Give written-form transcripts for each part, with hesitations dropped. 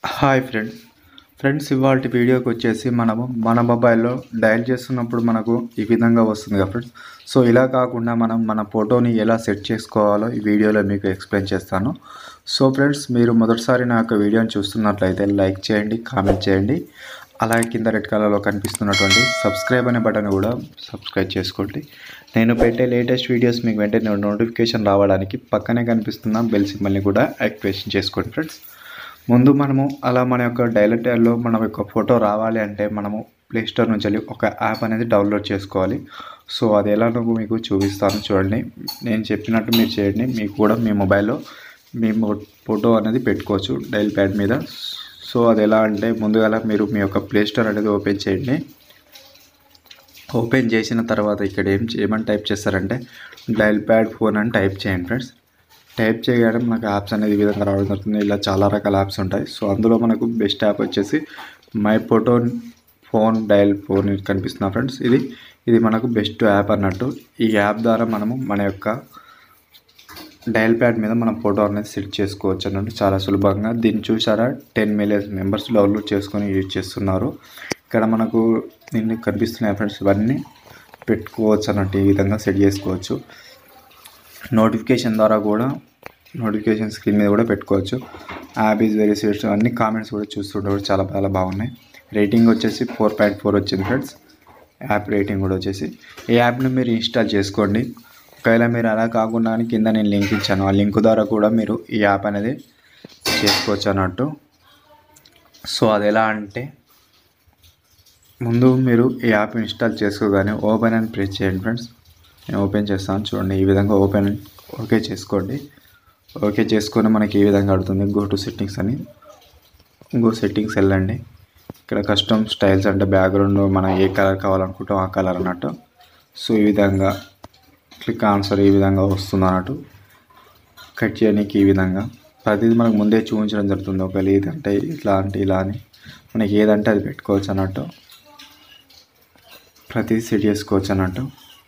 Hi friends ఇవాల్టి వీడియోకి వచ్చేసి మనము మన మొబైల్లో డయల్ చేస్తున్నప్పుడు మనకు ఈ విధంగా వస్తుంది కదా ఫ్రెండ్స్. సో ఇలా కాకుండా మనం మన ఫోటోని ఎలా సెట్ చేసుకోవాలో ఈ వీడియోలో మీకు ఎక్స్ప్లెయిన్ చేస్తాను. సో ఫ్రెండ్స్, మీరు మొదటిసారి నా యొక్క వీడియోని చూస్తున్నట్లయితే లైక్ చేయండి, కామెంట్ చేయండి. అలాగే కింద రెడ్ కలర్లో కనిపిస్తున్నటువంటి సబ్స్క్రైబ్ అనే బటన్ కూడా సబ్స్క్రైబ్ చేసుకోండి. నేను పెట్టే లేటెస్ట్ వీడియోస్ మీకు వెంటనే నోటిఫికేషన్ రావడానికి పక్కనే కనిపిస్తున్న బెల్ సింబల్ని కూడా యాక్టివేషన్ చేసుకోండి ఫ్రెండ్స్. ముందు మనము అలా మన యొక్క డైలెటర్లో మన యొక్క ఫోటో రావాలి అంటే మనము ప్లేస్టోర్ నుంచి వెళ్ళి ఒక యాప్ అనేది డౌన్లోడ్ చేసుకోవాలి. సో అది ఎలానో మీకు చూపిస్తాను చూడండి. నేను చెప్పినట్టు మీరు చేయండి. మీకు కూడా మీ మొబైల్లో మీ ఫోటో అనేది పెట్టుకోవచ్చు డైల్ ప్యాడ్ మీద. సో అది ఎలా అంటే ముందుగా మీరు మీ యొక్క ప్లేస్టోర్ అనేది ఓపెన్ చేయండి. ఓపెన్ చేసిన తర్వాత ఇక్కడ ఏమని టైప్ చేస్తారంటే డైల్ ప్యాడ్ ఫోన్ అని టైప్ చేయండి ఫ్రెండ్స్. టైప్ చేయగానే మనకు యాప్స్ అనేది ఈ విధంగా రావడం జరుగుతుంది. ఇలా చాలా రకాల యాప్స్ ఉంటాయి. సో అందులో మనకు బెస్ట్ యాప్ వచ్చేసి my photo phone dial phone కనిపిస్తున్నా ఫ్రెండ్స్. ఇది మనకు బెస్ట్ యాప్ అన్నట్టు. ఈ యాప్ ద్వారా మనము మన యొక్క డైల్ ప్యాడ్ మీద మన ఫోటో అనేది సెట్ చేసుకోవచ్చు అన్నట్టు చాలా సులభంగా. దీన్ని చూసారా 10 మిలియన్ మెంబర్స్ డౌన్లోడ్ చేసుకొని యూజ్ చేస్తున్నారు. ఇక్కడ మనకు దీన్ని కనిపిస్తున్నాయి ఫ్రెండ్స్. ఇవన్నీ పెట్టుకోవచ్చు అన్నట్టు, ఈ విధంగా సెట్ చేసుకోవచ్చు. నోటిఫికేషన్ ద్వారా కూడా నోటిఫికేషన్ స్క్రీన్ మీద కూడా పెట్టుకోవచ్చు. App is very sweet. అన్ని కామెంట్స్ కూడా చూస్తుంటే కూడా చాలా బాగున్నాయి. రేటింగ్ వచ్చేసి 4.4 వచ్చింది ఫ్రెండ్స్. యాప్ రేటింగ్ కూడా వచ్చేసి ఈ యాప్ని మీరు ఇన్స్టాల్ చేసుకోండి. ఒకవేళ మీరు అలా కాకుండా కింద నేను లింక్ ఇచ్చాను. ఆ లింక్ ద్వారా కూడా మీరు ఈ యాప్ అనేది చేసుకోవచ్చు అన్నట్టు. సో అది ఎలా అంటే ముందు మీరు ఈ యాప్ ఇన్స్టాల్ చేసుకోగానే ఓపెన్ అని ప్రెస్ చేయండి ఫ్రెండ్స్. నేను ఓపెన్ చేస్తాను చూడండి. ఈ విధంగా ఓకే చేసుకోండి. ఓకే చేసుకొని మనకి ఈ విధంగా అడుగుతుంది గో టు సెట్టింగ్స్ అని. సెట్టింగ్స్ వెళ్ళండి. ఇక్కడ కస్టమ్ స్టైల్స్ అంటే బ్యాక్గ్రౌండ్ మనం ఏ కలర్ కావాలనుకుంటాం ఆ కలర్ అన్నట్టు. సో ఈ విధంగా క్లిక్ ఆన్సర్ ఈ విధంగా వస్తుంది అన్నట్టు. కట్ చేయడానికి ఈ విధంగా ప్రతిదీ మనకు ముందే చూపించడం జరుగుతుంది. ఒకవేళ ఏదంటే ఇట్లా అంటే ఇలా అని మనకి ఏదంటే అది పెట్టుకోవచ్చు అన్నట్టు. ప్రతిదీ సెట్ చేసుకోవచ్చు అన్నట్టు.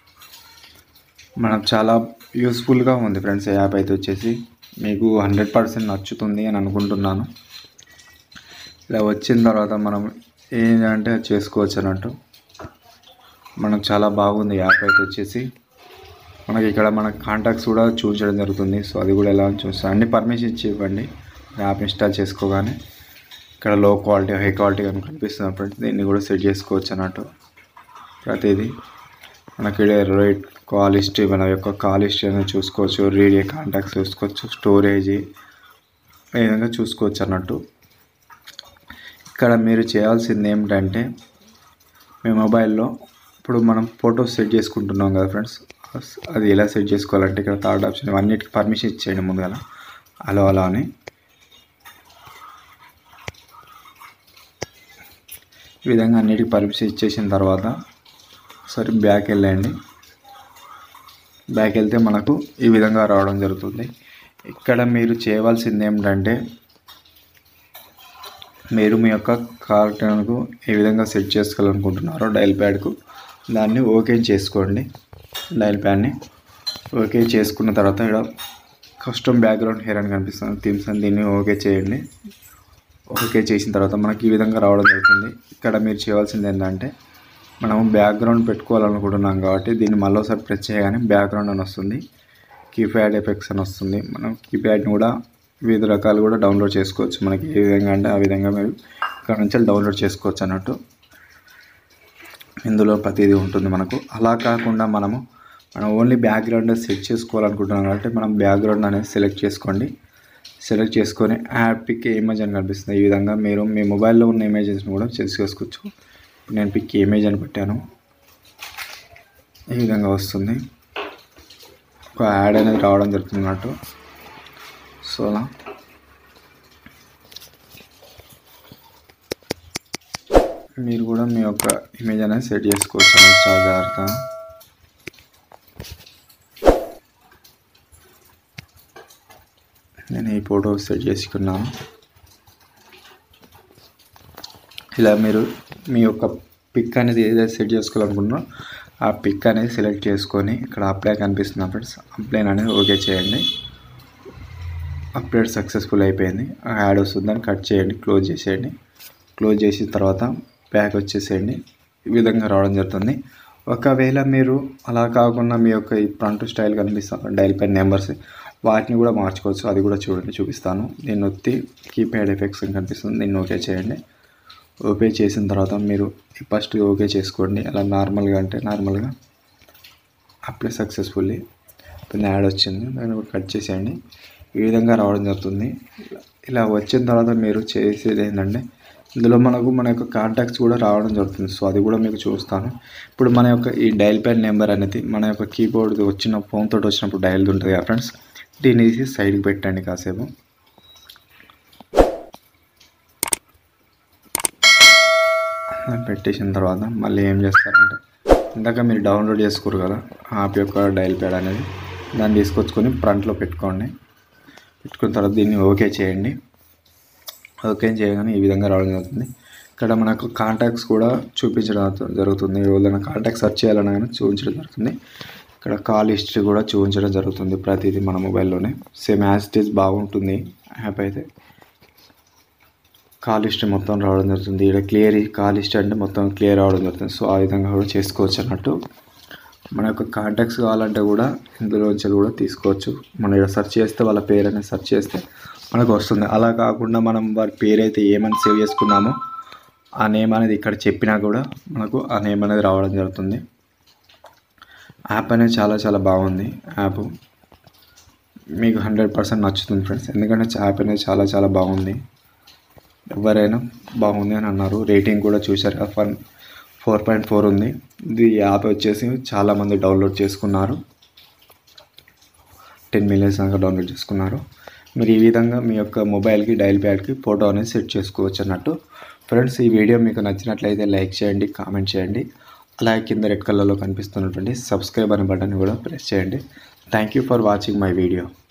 మనకు చాలా యూస్ఫుల్గా ఉంది ఫ్రెండ్స్. ఈ యాప్ అయితే వచ్చేసి మీకు 100% నచ్చుతుంది అని అనుకుంటున్నాను. ఇలా వచ్చిన తర్వాత మనం ఏంటంటే చేసుకోవచ్చు అన్నట్టు. మనకు చాలా బాగుంది యాప్ అయితే వచ్చేసి. మనకి ఇక్కడ మన కాంటాక్ట్స్ కూడా చూపించడం జరుగుతుంది. సో అది కూడా ఎలా చూస్తాను అన్ని పర్మిషన్ ఇచ్చి ఇవ్వండి. యాప్ ఇన్స్టాల్ చేసుకోగానే ఇక్కడ లో క్వాలిటీ హై క్వాలిటీ అని కనిపిస్తుంది ఫ్రెండ్స్. దీన్ని కూడా సెట్ చేసుకోవచ్చు అన్నట్టు. ప్రతిదీ మనకి రైట్ కాల్ హిస్టరీ, మన యొక్క కాల్ హిస్టరీ అనేది చూసుకోవచ్చు. రీడ్ కాంటాక్ట్స్ చూసుకోవచ్చు. స్టోరేజ్ ఈ విధంగా చూసుకోవచ్చు అన్నట్టు. ఇక్కడ మీరు చేయాల్సింది ఏమిటంటే మీ మొబైల్లో ఇప్పుడు మనం ఫోటోస్ సెట్ చేసుకుంటున్నాం కదా ఫ్రెండ్స్. అది ఎలా సెట్ చేసుకోవాలంటే ఇక్కడ థర్డ్ ఆప్షన్ అన్నిటికీ పర్మిషన్ ఇచ్చేయండి ముందుగా. అలా అని ఈ విధంగా అన్నిటికీ పర్మిషన్ ఇచ్చేసిన తర్వాత సరే బ్యాక్ వెళ్ళండి. బ్యాక్ వెళ్తే మనకు ఈ విధంగా రావడం జరుగుతుంది. ఇక్కడ మీరు చేయవలసింది ఏమిటంటే మీరు మీ యొక్క కార్టూన్కు ఏ విధంగా సెట్ చేసుకోవాలనుకుంటున్నారో డైల్ ప్యాడ్కు దాన్ని ఓకే చేసుకోండి. డైల్ ప్యాడ్ని ఓకే చేసుకున్న తర్వాత ఇక్కడ కస్టమ్ బ్యాక్గ్రౌండ్ హెయిర్ అని కనిపిస్తుంది థీమ్స్ అని, దీన్ని ఓకే చేయండి. ఓకే చేసిన తర్వాత మనకి ఈ విధంగా రావడం జరుగుతుంది. ఇక్కడ మీరు చేయవలసింది ఏంటంటే మనము బ్యాక్గ్రౌండ్ పెట్టుకోవాలనుకుంటున్నాం కాబట్టి దీన్ని మళ్ళీ ఒకసారి ప్రెస్ చేయగానే బ్యాక్గ్రౌండ్ అని వస్తుంది. కీప్యాడ్ ఎఫెక్ట్స్ అని వస్తుంది. మనం కీప్యాడ్ని కూడా వివిధ రకాలు కూడా డౌన్లోడ్ చేసుకోవచ్చు. మనకి ఏ విధంగా అంటే ఆ విధంగా మీరు ఇక్కడ నుంచి డౌన్లోడ్ చేసుకోవచ్చు అన్నట్టు. ఇందులో ప్రతిదీ ఉంటుంది మనకు. అలా కాకుండా మనం ఓన్లీ బ్యాక్గ్రౌండ్ సెట్ చేసుకోవాలనుకుంటున్నాం కాబట్టి మనం బ్యాక్గ్రౌండ్ అనేది సెలెక్ట్ చేసుకోండి. సెలెక్ట్ చేసుకొని యాడ్ పిక్ ఇమేజ్ అని కనిపిస్తుంది. ఈ విధంగా మీరు మీ మొబైల్లో ఉన్న ఇమేజెస్ని కూడా చేసుకోవచ్చు. నేను పిక్ ఇమేజ్ అని పెట్టాను. ఈ విధంగా వస్తుంది. ఒక యాడ్ అనేది రావడం జరుగుతుంది అన్నట్టు. సో అలా మీరు కూడా మీ యొక్క ఇమేజ్ అనేది సెట్ చేసుకోవచ్చు అన్నట్టు చాలా జాగ్రత్తగా. నేను ఈ ఫోటో సెట్ చేసుకున్నాను. ఇలా మీరు మీ యొక్క పిక్ అనేది ఏదైతే సెట్ చేసుకోవాలనుకుంటున్నారో ఆ పిక్ అనేది సెలెక్ట్ చేసుకొని ఇక్కడ అప్లై కనిపిస్తుంది ఫ్రెండ్స్. అప్లై అనేది ఓకే చేయండి. అప్డేట్ సక్సెస్ఫుల్ అయిపోయింది, యాడ్ వస్తుంది, దాన్ని కట్ చేయండి, క్లోజ్ చేసేయండి. క్లోజ్ చేసిన తర్వాత బ్యాక్ వచ్చేసేయండి. ఈ విధంగా రావడం జరుగుతుంది. ఒకవేళ మీరు అలా కాకుండా మీ యొక్క ఈ ఫ్రంట్ స్టైల్ కనిపిస్తుంది డైల్ ప్యాడ్ నెంబర్స్, వాటిని కూడా మార్చుకోవచ్చు. అది కూడా చూపిస్తాను. దీన్ని నొత్తి కీప్యాడ్ ఎఫెక్ట్స్ అని కనిపిస్తుంది, దీన్ని ఓకే చేయండి. ఓకే చేసిన తర్వాత మీరు ఫస్ట్ ఓకే చేసుకోండి. అలా నార్మల్గా అంటే నార్మల్గా అప్లై సక్సెస్ఫుల్లీ దాన్ని యాడ్ వచ్చింది, దాన్ని కూడా కట్ చేసేయండి. ఈ విధంగా రావడం జరుగుతుంది. ఇలా వచ్చిన తర్వాత మీరు చేసేది ఏంటంటే ఇందులో మన యొక్క కాంటాక్ట్స్ కూడా రావడం జరుగుతుంది. సో అది కూడా మీకు చూస్తాను. ఇప్పుడు మన యొక్క ఈ డైల్ ప్యాడ్ నెంబర్ అనేది మన యొక్క కీబోర్డ్ వచ్చిన ఫోన్ తోటి వచ్చినప్పుడు డైల్ ఉంటుంది కదా ఫ్రెండ్స్, దీన్ని తీసి సైడ్కి పెట్టండి కాసేపు. పెట్టేసిన తర్వాత మళ్ళీ ఏం చేస్తారంటే ఇందాక మీరు డౌన్లోడ్ చేసుకోరు కదా యాప్ యొక్క డైల్ ప్యాడ్ అనేది, దాన్ని తీసుకొచ్చుకొని ఫ్రంట్లో పెట్టుకోండి. పెట్టుకున్న తర్వాత దీన్ని ఓకే చేయండి. ఓకే చేయగానే ఈ విధంగా రావడం జరుగుతుంది. ఇక్కడ మనకు కాంటాక్ట్స్ కూడా చూపించడం జరుగుతుంది. ఏదైనా కాంటాక్ట్ సెర్చ్ చేయాలన్నా కానీ చూపించడం జరుగుతుంది. ఇక్కడ కాల్ హిస్టరీ కూడా చూపించడం జరుగుతుంది ప్రతిదీ మన మొబైల్లోనే. సేమ్ యాజ్ ఇట్ ఈజ్ బాగుంటుంది యాప్ అయితే. కాల్ హిస్టరీ మొత్తం రావడం జరుగుతుంది. ఇక్కడ క్లియర్ కాల్ హిస్టరీ అంటే మొత్తం క్లియర్ రావడం జరుగుతుంది. సో ఆ విధంగా కూడా చేసుకోవచ్చు అన్నట్టు. మన యొక్క కాంటాక్ట్స్ కావాలంటే కూడా ఇందులోంచి కూడా తీసుకోవచ్చు. మనం ఇక్కడ సెర్చ్ చేస్తే వాళ్ళ పేరు అనేది సెర్చ్ చేస్తే మనకు వస్తుంది. అలా కాకుండా మనం వారి పేరు అయితే ఏమని సేవ్ చేసుకున్నామో ఆ నేమ్ అనేది ఇక్కడ చెప్పినా కూడా మనకు ఆ నేమ్ అనేది రావడం జరుగుతుంది. యాప్ అనేది చాలా బాగుంది. యాప్ మీకు 100% నచ్చుతుంది ఫ్రెండ్స్, ఎందుకంటే యాప్ అనేది చాలా బాగుంది. ఎవరైనా బాగుంది అని అన్నారు. రేటింగ్ కూడా చూశారు, 4.4 ఉంది. ఇది యాప్ వచ్చేసి చాలామంది డౌన్లోడ్ చేసుకున్నారు, 10 మిలియన్స్ దాకా డౌన్లోడ్ చేసుకున్నారు. మీరు ఈ విధంగా మీ యొక్క మొబైల్కి డైల్ ప్యాడ్కి ఫోటో అనేది సెట్ చేసుకోవచ్చు అన్నట్టు. ఫ్రెండ్స్ ఈ వీడియో మీకు నచ్చినట్లయితే లైక్ చేయండి, కామెంట్ చేయండి. అలాగే కింద రెడ్ కలర్లో కనిపిస్తున్నటువంటి సబ్స్క్రైబ్ అనే బటన్ కూడా ప్రెస్ చేయండి. Thank you for watching my video.